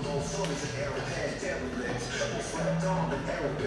old stories and arrowhead derelict. Reflect on the arrow